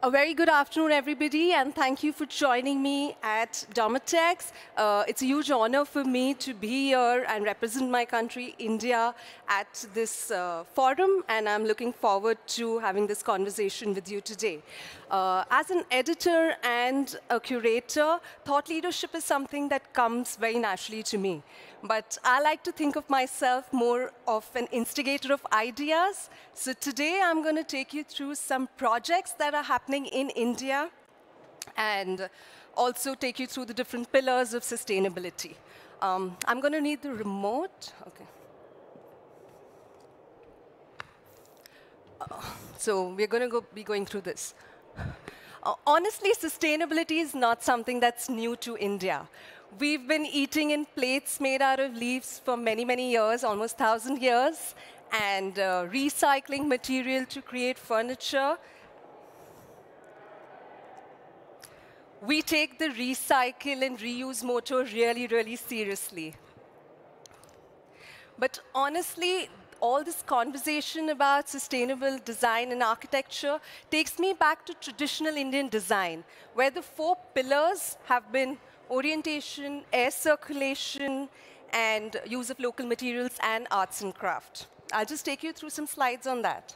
A very good afternoon, everybody, and thank you for joining me at Dermatex. It's a huge honor for me to be here and represent my country, India, at this forum, and I'm looking forward to having this conversation with you today. As an editor and a curator, thought leadership is something that comes very naturally to me. But I like to think of myself more of an instigator of ideas. So today I'm going to take you through some projects that are happening in India and also take you through the different pillars of sustainability. I'm going to need the remote. Okay. So we're going to be going through this. Honestly, sustainability is not something that's new to India. We've been eating in plates made out of leaves for many, many years, almost 1,000 years, and recycling material to create furniture. We take the recycle and reuse motto really, really seriously. But honestly, all this conversation about sustainable design and architecture takes me back to traditional Indian design, where the 4 pillars have been orientation, air circulation, and use of local materials and arts and craft. I'll just take you through some slides on that.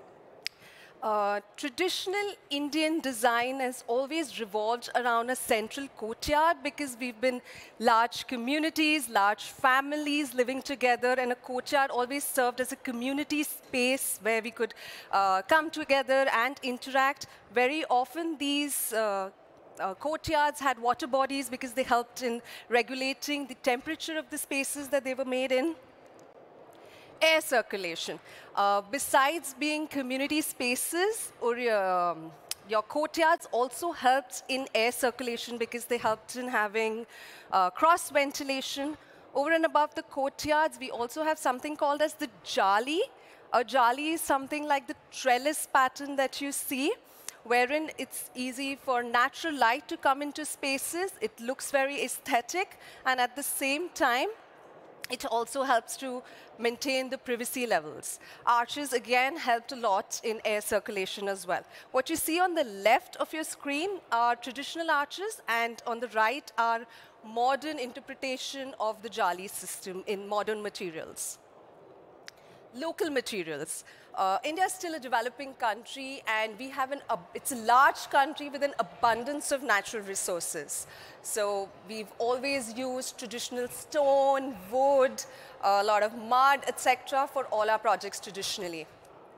Traditional Indian design has always revolved around a central courtyard because we've been large communities, large families living together, and a courtyard always served as a community space where we could come together and interact. Very often these courtyards had water bodies because they helped in regulating the temperature of the spaces that they were made in. Air circulation. Besides being community spaces, or your courtyards also helped in air circulation because they helped in having cross ventilation. Over and above the courtyards, we also have something called as the jali. A jali is something like the trellis pattern that you see, wherein it's easy for natural light to come into spaces. It looks very aesthetic, and at the same time, it also helps to maintain the privacy levels. Arches, again, helped a lot in air circulation as well. What you see on the left of your screen are traditional arches, and on the right are modern interpretation of the jali system in modern materials. Local materials. India is still a developing country, and we have it's a large country with an abundance of natural resources. So we've always used traditional stone, wood, a lot of mud, etc. for all our projects traditionally.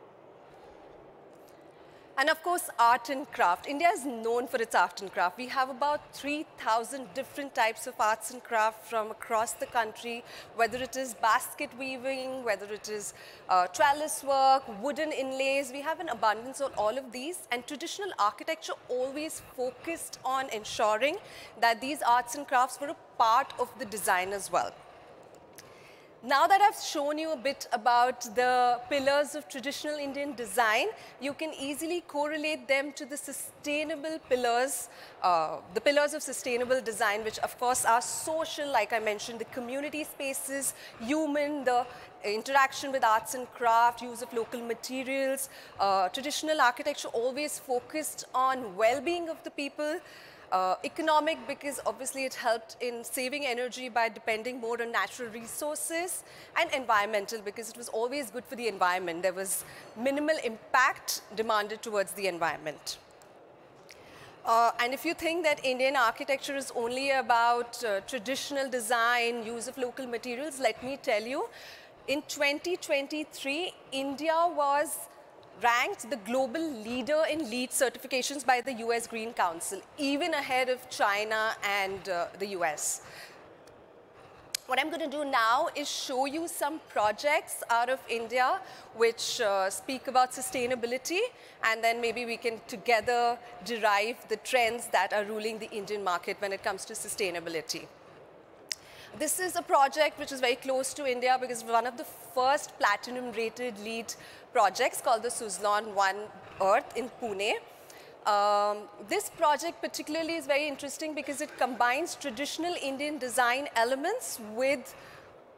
And of course, art and craft. India is known for its art and craft. We have about 3,000 different types of arts and craft from across the country, whether it is basket weaving, whether it is trellis work, wooden inlays. We have an abundance of all of these. And traditional architecture always focused on ensuring that these arts and crafts were a part of the design as well. Now that I've shown you a bit about the pillars of traditional Indian design, you can easily correlate them to the sustainable pillars, the pillars of sustainable design, which of course are social, like I mentioned, the community spaces, human, the interaction with arts and craft, use of local materials. Traditional architecture always focused on well-being of the people. Economic, because obviously it helped in saving energy by depending more on natural resources, and environmental, because it was always good for the environment. There was minimal impact demanded towards the environment. And if you think that Indian architecture is only about traditional design, use of local materials, let me tell you, in 2023, India was ranked the global leader in LEED certifications by the US Green Council, even ahead of China and the US. What I'm going to do now is show you some projects out of India which speak about sustainability, and then maybe we can together derive the trends that are ruling the Indian market when it comes to sustainability. This is a project which is very close to India because it's one of the first platinum-rated LEED projects called the Suzlon One Earth in Pune. This project particularly is very interesting because it combines traditional Indian design elements with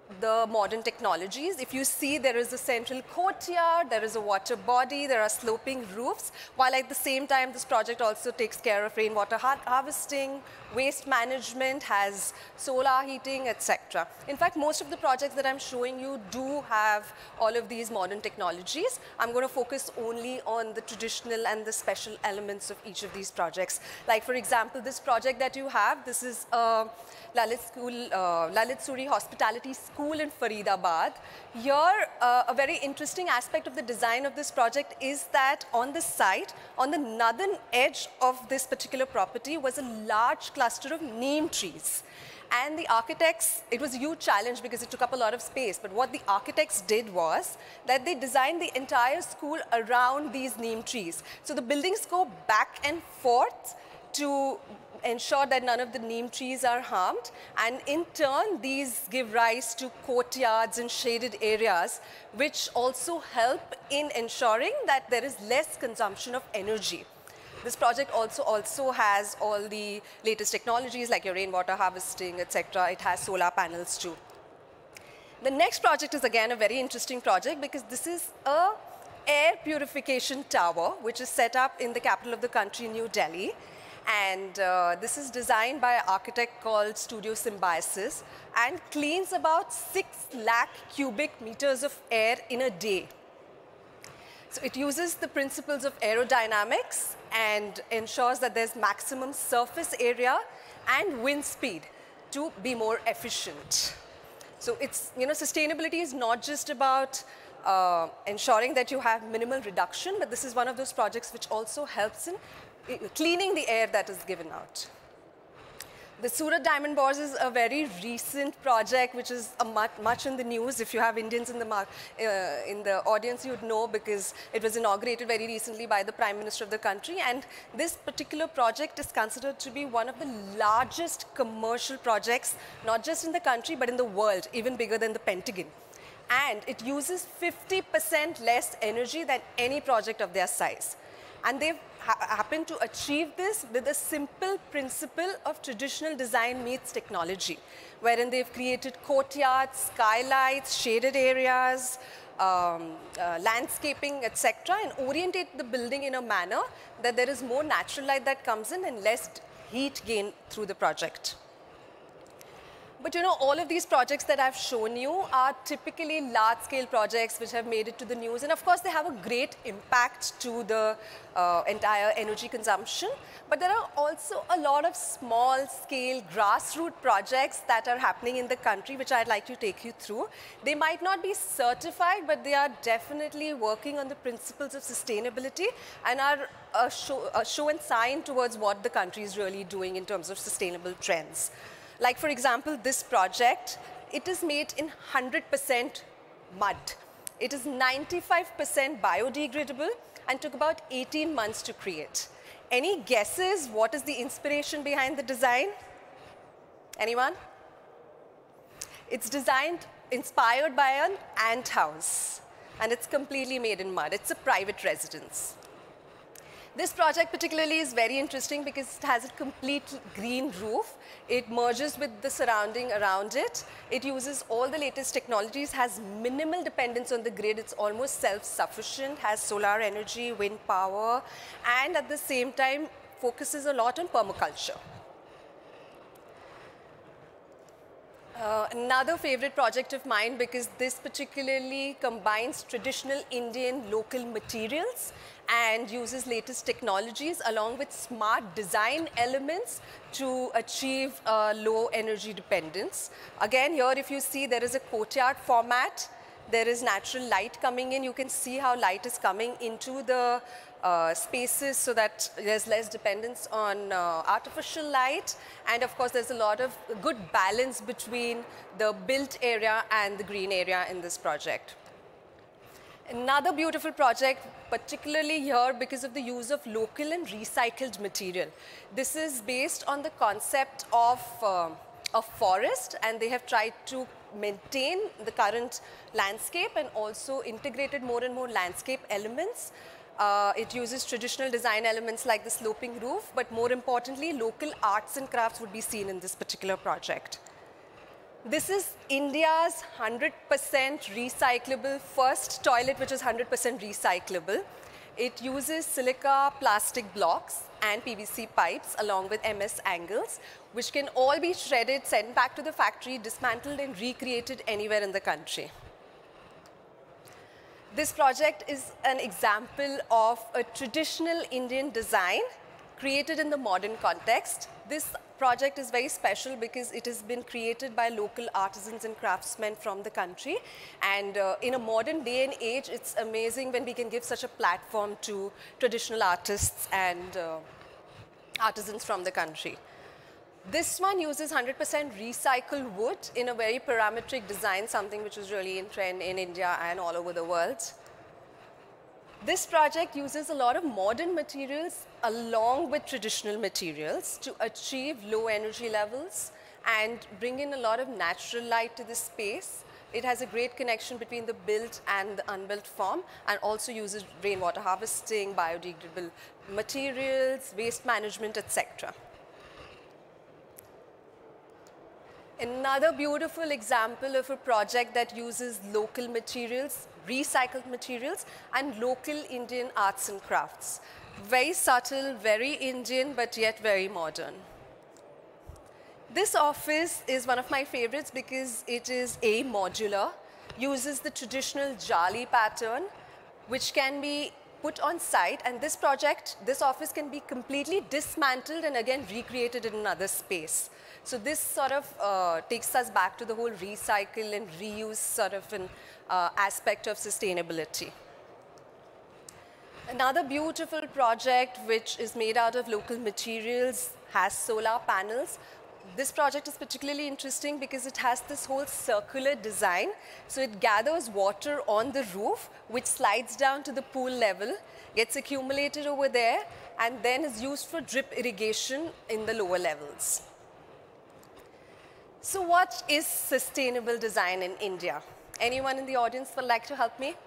the modern technologies. If you see, there is a central courtyard, there is a water body, there are sloping roofs, while at the same time this project also takes care of rainwater harvesting, waste management, has solar heating, etc. In fact, most of the projects that I'm showing you do have all of these modern technologies. I'm going to focus only on the traditional and the special elements of each of these projects. Like for example, this project that you have, this is Lalit Suri Hospitality School in Faridabad. Here, a very interesting aspect of the design of this project is that on the site, on the northern edge of this particular property was a large cluster of neem trees. And the architects, it was a huge challenge because it took up a lot of space, but what the architects did was that they designed the entire school around these neem trees. So the buildings go back and forth to ensure that none of the neem trees are harmed, and in turn these give rise to courtyards and shaded areas which also help in ensuring that there is less consumption of energy. This project also has all the latest technologies like your rainwater harvesting, etc. It has solar panels too. The next project is again a very interesting project because this is a air purification tower which is set up in the capital of the country, New Delhi. And this is designed by an architect called Studio Symbiosis and cleans about 6 lakh cubic meters of air in a day. So it uses the principles of aerodynamics and ensures that there's maximum surface area and wind speed to be more efficient. So it's, sustainability is not just about ensuring that you have minimal reduction, but this is one of those projects which also helps in cleaning the air that is given out. The Surat Diamond Bourse is a very recent project which is much in the news. If you have Indians in the audience, you'd know because it was inaugurated very recently by the Prime Minister of the country. And this particular project is considered to be one of the largest commercial projects, not just in the country, but in the world, even bigger than the Pentagon. And it uses 50% less energy than any project of their size. And they've happened to achieve this with a simple principle of traditional design meets technology, wherein they've created courtyards, skylights, shaded areas, landscaping, etc., and orientate the building in a manner that there is more natural light that comes in and less heat gain through the project. But all of these projects that I've shown you are typically large-scale projects which have made it to the news. And of course, they have a great impact to the entire energy consumption. But there are also a lot of small-scale grassroots projects that are happening in the country, which I'd like to take you through. They might not be certified, but they are definitely working on the principles of sustainability and are a show and sign towards what the country is really doing in terms of sustainable trends. Like, for example, this project, it is made in 100% mud. It is 95% biodegradable and took about 18 months to create. Any guesses what is the inspiration behind the design? Anyone? It's inspired by an ant house, and it's completely made in mud. It's a private residence. This project particularly is very interesting because it has a complete green roof. It merges with the surrounding around it. It uses all the latest technologies, has minimal dependence on the grid. It's almost self-sufficient, has solar energy, wind power, and at the same time focuses a lot on permaculture. Another favorite project of mine, because this particularly combines traditional Indian local materials and uses latest technologies along with smart design elements to achieve low energy dependence. Again, here if you see, there is a courtyard format. There is natural light coming in. You can see how light is coming into the spaces so that there's less dependence on artificial light. And of course, there's a lot of good balance between the built area and the green area in this project. Another beautiful project, particularly here because of the use of local and recycled material. This is based on the concept of a forest, and they have tried to maintain the current landscape and also integrated more and more landscape elements. It uses traditional design elements like the sloping roof, but more importantly, local arts and crafts would be seen in this particular project. This is India's 100% recyclable first toilet, which is 100% recyclable. It uses silica plastic blocks and PVC pipes along with MS angles, which can all be shredded, sent back to the factory, dismantled and recreated anywhere in the country. This project is an example of a traditional Indian design created in the modern context. This project is very special because it has been created by local artisans and craftsmen from the country. And in a modern day and age, it's amazing when we can give such a platform to traditional artists and artisans from the country. This one uses 100% recycled wood in a very parametric design, something which is really in trend in India and all over the world. This project uses a lot of modern materials along with traditional materials to achieve low energy levels and bring in a lot of natural light to the space. It has a great connection between the built and the unbuilt form, and also uses rainwater harvesting, biodegradable materials, waste management, etc. Another beautiful example of a project that uses local materials, recycled materials, and local Indian arts and crafts. Very subtle, very Indian, but yet very modern. This office is one of my favorites because it is modular, uses the traditional jali pattern, which can be put on site, and this office can be completely dismantled and again recreated in another space. So this sort of takes us back to the whole recycle and reuse sort of an aspect of sustainability. Another beautiful project which is made out of local materials has solar panels. This project is particularly interesting because it has this whole circular design. So it gathers water on the roof, which slides down to the pool level, gets accumulated over there, and then is used for drip irrigation in the lower levels. So what is sustainable design in India? Anyone in the audience would like to help me?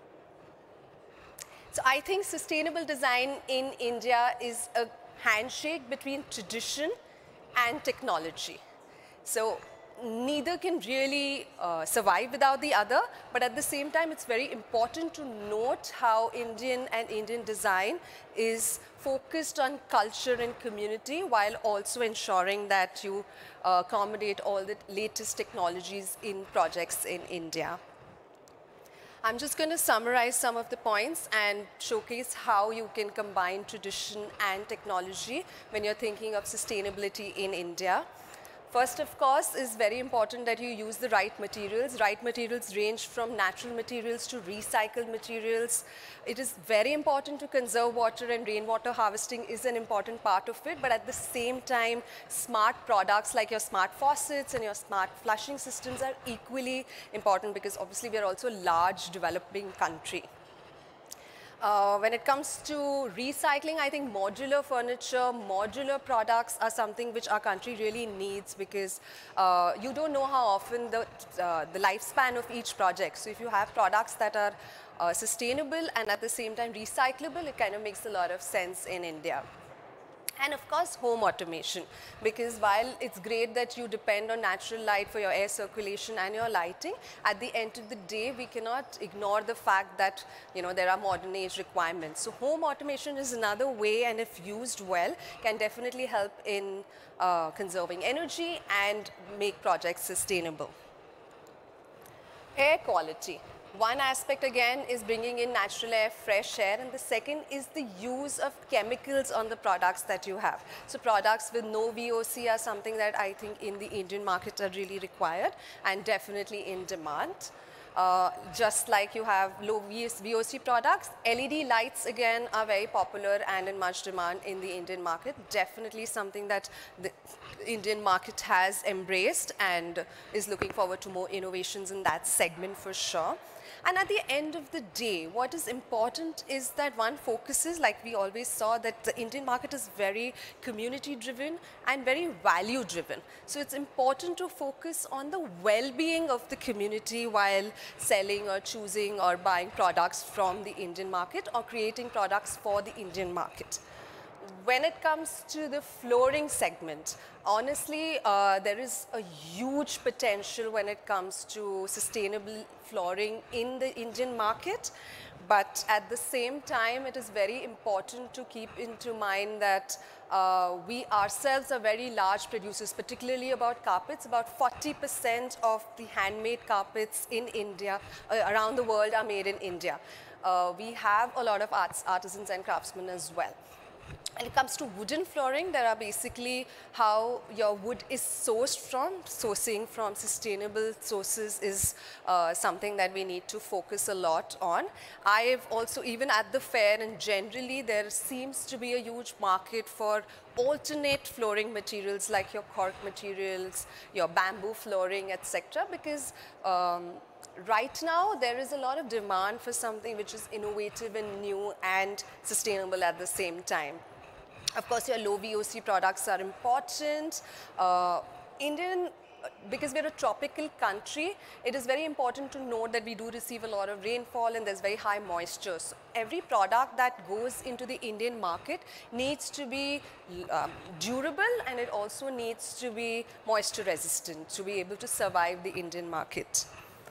So I think sustainable design in India is a handshake between tradition and technology. So neither can really survive without the other, but at the same time, it's very important to note how Indian design is focused on culture and community while also ensuring that you accommodate all the latest technologies in projects in India. I'm just going to summarize some of the points and showcase how you can combine tradition and technology when you're thinking of sustainability in India. First, of course, is very important that you use the right materials. Right materials range from natural materials to recycled materials. It is very important to conserve water, and rainwater harvesting is an important part of it. But at the same time, smart products like your smart faucets and your smart flushing systems are equally important because obviously we are also a large developing country. When it comes to recycling, I think modular furniture, modular products are something which our country really needs because you don't know how often the lifespan of each project. So if you have products that are sustainable and at the same time recyclable, it kind of makes a lot of sense in India. And of course, home automation, because while it's great that you depend on natural light for your air circulation and your lighting, at the end of the day, we cannot ignore the fact that there are modern age requirements. So home automation is another way, and if used well, can definitely help in conserving energy and make projects sustainable. Air quality. One aspect again is bringing in natural air, fresh air, and the second is the use of chemicals on the products that you have. So products with no VOC are something that I think in the Indian market are really required and definitely in demand. Just like you have low VOC products, LED lights again are very popular and in much demand in the Indian market. Definitely something that the Indian market has embraced and is looking forward to more innovations in that segment for sure. And at the end of the day, what is important is that one focuses, like we always saw, that the Indian market is very community driven and very value driven. So it's important to focus on the well-being of the community while selling or choosing or buying products from the Indian market or creating products for the Indian market. When it comes to the flooring segment, honestly, there is a huge potential when it comes to sustainable flooring in the Indian market. But at the same time, it is very important to keep into mind that we ourselves are very large producers, particularly about carpets. About 40% of the handmade carpets in India, around the world, are made in India. We have a lot of artisans and craftsmen as well. When it comes to wooden flooring, there are basically how your wood is sourced from. Sourcing from sustainable sources is something that we need to focus a lot on. I've also, even at the fair and generally, there seems to be a huge market for alternate flooring materials like your cork materials, your bamboo flooring, etc. because right now, there is a lot of demand for something which is innovative and new and sustainable at the same time. Of course, your low VOC products are important. Because we're a tropical country, it is very important to note that we do receive a lot of rainfall and there's very high moisture. So every product that goes into the Indian market needs to be durable, and it also needs to be moisture resistant to be able to survive the Indian market.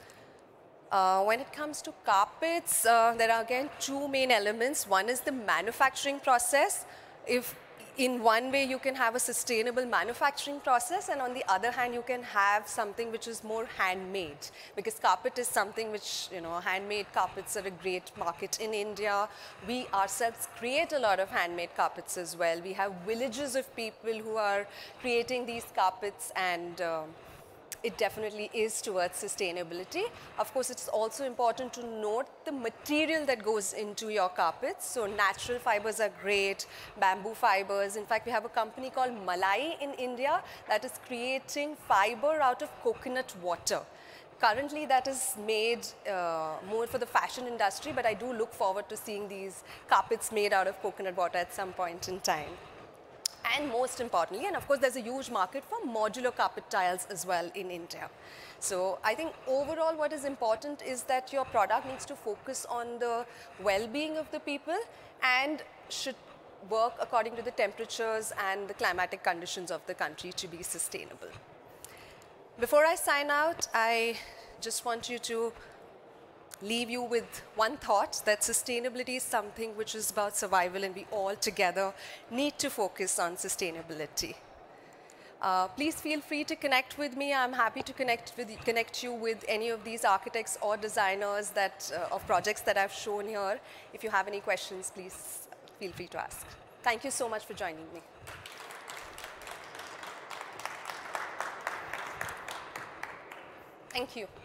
When it comes to carpets, there are again two main elements. One is the manufacturing process. If in one way you can have a sustainable manufacturing process, and on the other hand you can have something which is more handmade, because carpet is something which, handmade carpets are a great market in India. We ourselves create a lot of handmade carpets as well. We have villages of people who are creating these carpets, and it definitely is towards sustainability. Of course, it's also important to note the material that goes into your carpets. So natural fibers are great, bamboo fibers. In fact, we have a company called Malai in India that is creating fiber out of coconut water. Currently, that is made more for the fashion industry, but I do look forward to seeing these carpets made out of coconut water at some point in time. And most importantly, and of course there's a huge market for modular carpet tiles as well in India. So I think overall what is important is that your product needs to focus on the well-being of the people and should work according to the temperatures and the climatic conditions of the country to be sustainable. Before I sign out, I just want you to leave you with one thought, that sustainability is something which is about survival, and we all together need to focus on sustainability. Please feel free to connect with me. I'm happy to connect you with any of these architects or designers of projects that I've shown here. If you have any questions, please feel free to ask. Thank you so much for joining me. Thank you.